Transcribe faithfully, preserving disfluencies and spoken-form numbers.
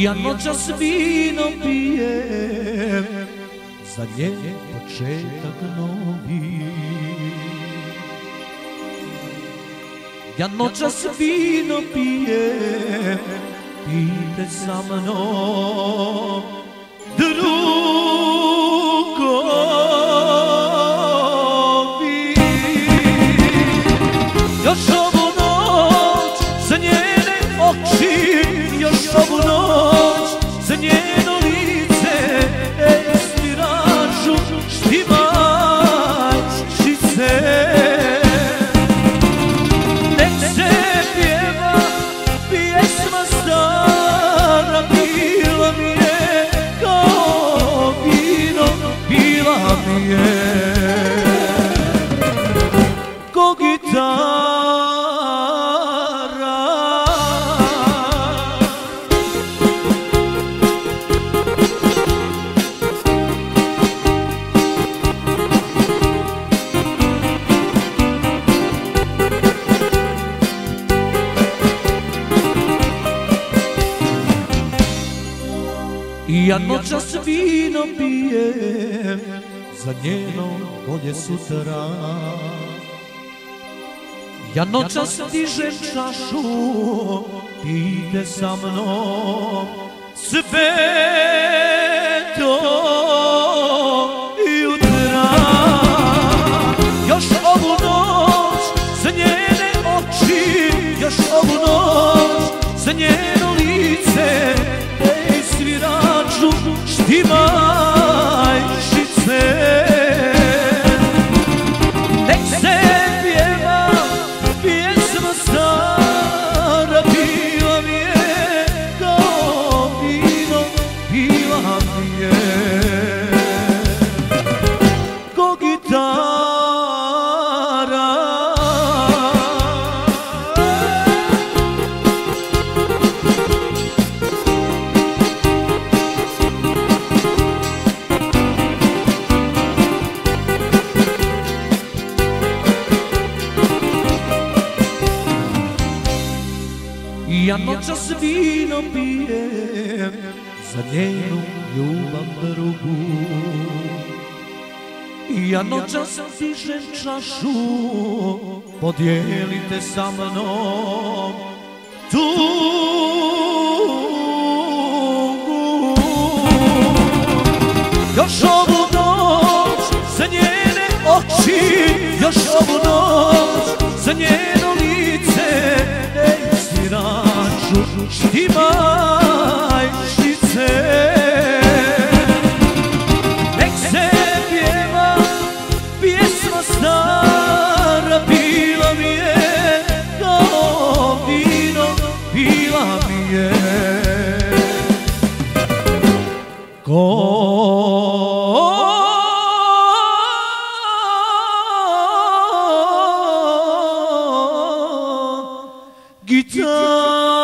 Ja noćas vino pijem, za njen početak novi. Ja noćas vino pijem, pijte sa mnom, drugovi. Još ovu noć za njene oči, još ovu noć za njeno lice, ej sviraču štimačice. Nek se pjeva pjesma stara, bila mi je kao vino, bila mi je ko gitara. Ja noćas vino pijem, za njeno bolje sutra. Ja noćas dižem čašu, pijte sa mnom, sve do jutra. Još ovu noć za njene oči, još ovu noć za njeno lice, ej sviraču štimačice. Nek se pjeva pjesma stara, bila mi je kao vino, bila mi je ko gitara. Ja noćas vino pijem, za njenu ljubav drugu. Ja noćas dižem čašu, podijelite sa mnom tugu. Još ovu noć za njene oči, još ovu noć za njeno lice, ej sviraču štimačice. Nek se pjeva pjesma stara, bila mi je kao vino, bila mi je ko gitara.